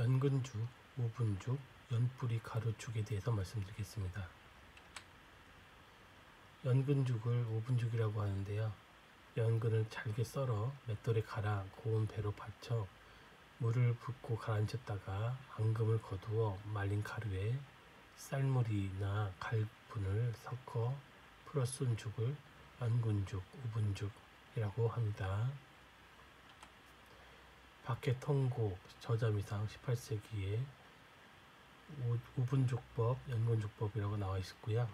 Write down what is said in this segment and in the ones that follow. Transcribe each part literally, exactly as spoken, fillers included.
연근죽, 오분죽, 연뿌리 가루죽에 대해서 말씀드리겠습니다. 연근죽을 오분죽이라고 하는데요. 연근을 잘게 썰어 맷돌에 갈아 고운 배로 받쳐 물을 붓고 가라앉혔다가 앙금을 거두어 말린 가루에 쌀물이나 갈분을 섞어 풀어 쓴 죽을 연근죽, 오분죽이라고 합니다. 박해통고 저자미상 십팔 세기에 오분죽법, 연근죽법이라고 나와 있었고요.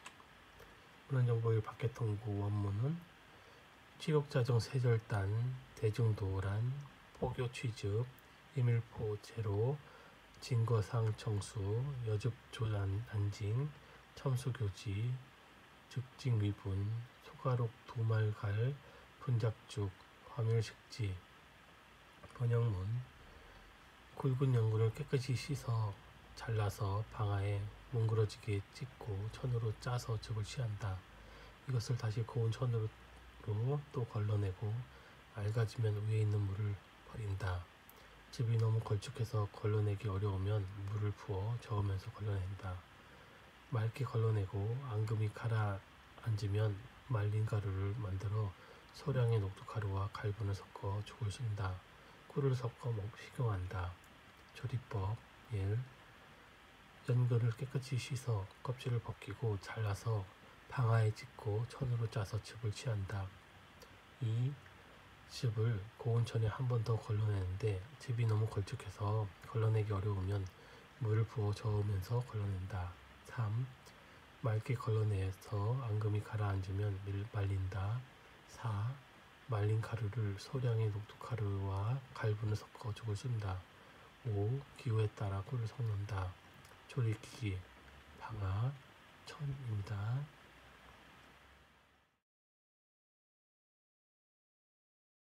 문헌정보일 박해통고 원문은 치욕자정 세절단 대중도란 포교취즙 임일포 제로 진거상 청수 여즙조단 안징 첨수교지 즉직미분 소가록 두말갈 분작죽 화멸식지. 번역문 굵은 연근을 깨끗이 씻어 잘라서 방아에 뭉그러지게 찢고 천으로 짜서 즙을 취한다. 이것을 다시 고운 천으로 또 걸러내고 맑아지면 위에 있는 물을 버린다. 즙이 너무 걸쭉해서 걸러내기 어려우면 물을 부어 저으면서 걸러낸다. 맑게 걸러내고 앙금이 가라앉으면 말린 가루를 만들어 소량의 녹두가루와 갈분을 섞어 죽을 쓴다. 꿀을 섞어 먹 식용한다. 조리법 일. 연근을 깨끗이 씻어 껍질을 벗기고 잘라서 방아에 찢고 천으로 짜서 즙을 취한다. 이. 즙을 고운 천에 한 번 더 걸러내는데 즙이 너무 걸쭉해서 걸러내기 어려우면 물을 부어 저으면서 걸러낸다. 삼. 맑게 걸러내서 앙금이 가라앉으면 말린다. 사. 말린 가루를 소량의 녹두가루와 갈분을 섞어 죽을 쓴다. 오. 기호에 따라 꿀을 섞는다. 조리기기 방아 천입니다.